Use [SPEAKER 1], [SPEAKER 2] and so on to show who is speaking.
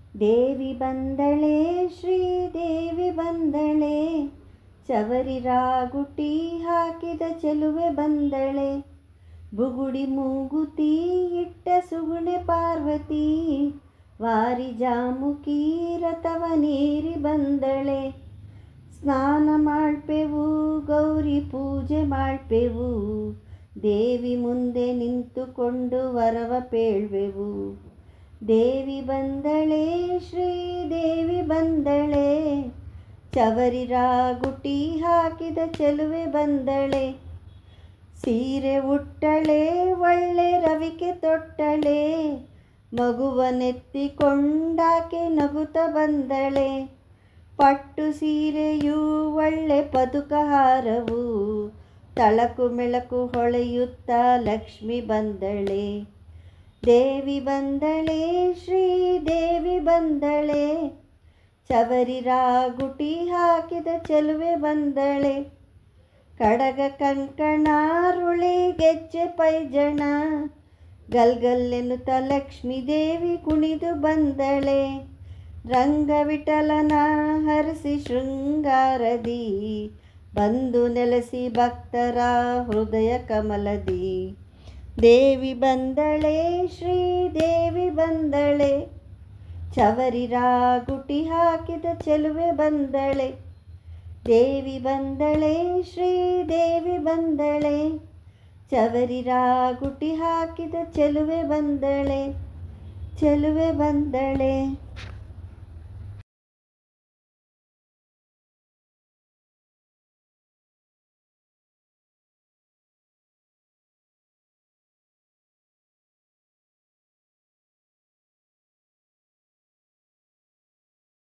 [SPEAKER 1] ದೇವಿ ಬಂದಳೆ ಶ್ರೀದೇವಿ ಬಂದಳೆ, ಚವರಿ ರಾಗುಟಿ ಹಾಕಿದ ಚೆಲುವೆ ಬಂದಳೆ. ಬುಗುಡಿ ಮೂಗುತಿ ಇಟ್ಟ ಸುಗುಣೆ ಪಾರ್ವತಿ, ವಾರಿ ಜಾಮುಕಿ ರಥವನೇರಿ ಬಂದಳೆ. ಸ್ನಾನ ಮಾಡ್ಪೆವು ಗೌರಿ ಪೂಜೆ ಮಾಡ್ಪೆವು, ದೇವಿ ಮುಂದೆ ನಿಂತುಕೊಂಡು ವರವ ಪೇಳ್ವೆವು. ದೇವಿ ಬಂದಳೆ ಶ್ರೀದೇವಿ ಬಂದಳೆ, ಚವರಿ ರಾಗುಟಿ ಹಾಕಿದ ಚೆಲುವೆ ಬಂದಳೆ. ಸೀರೆ ಉಟ್ಟಳೆ ಒಳ್ಳೆ ರವಿಕೆ ತೊಟ್ಟಳೆ, ಮಗುವನೆತ್ತಿಕೊಂಡಾಕೆ ನಗುತ್ತ ಬಂದಳೆ. ಪಟ್ಟು ಸೀರೆಯೂ ಒಳ್ಳೆ ಪದುಕ ಹಾರವು, ತಳಕು ಮೆಳಕು ಹೊಳೆಯುತ್ತ ಲಕ್ಷ್ಮಿ ಬಂದಳೆ. ದೇವಿ ಬಂದಳೆ ಶ್ರೀದೇವಿ ಬಂದಳೆ, ಚವರಿ ರಾಗುಟಿ ಹಾಕಿದ ಚೆಲುವೆ ಬಂದಳೆ. ಕಡಗ ಕಂಕಣ ರುಳಿ ಗೆಜ್ಜೆ ಪೈಜಣ, ಗಲ್ಗಲ್ಲೆನ್ನುತ್ತ ಲಕ್ಷ್ಮೀ ದೇವಿ ಕುಣಿದು ಬಂದಳೆ. ರಂಗವಿಠಲನ ಹರಿಸಿ ಶೃಂಗಾರದಿ, ಬಂದು ನೆಲೆಸಿ ಭಕ್ತರ ಹೃದಯ ಕಮಲದಿ. ದೇವಿ ಬಂದಳೆ ಶ್ರೀದೇವಿ ಬಂದಳೆ, ಚವರಿ ರಾಗುಟಿ ಹಾಕಿದ ಚೆಲುವೆ ಬಂದಳೆ. ದೇವಿ ಬಂದಳೆ ಶ್ರೀದೇವಿ ಬಂದಳೆ, ಚವರಿ ರಾಗುಟಿ ಹಾಕಿದ ಚೆಲುವೆ ಬಂದಳೆ. ಚೆಲುವೆ ಬಂದಳೆ.